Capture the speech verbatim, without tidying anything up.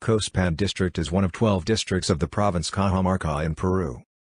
Cospán District is one of twelve districts of the province Cajamarca in Peru.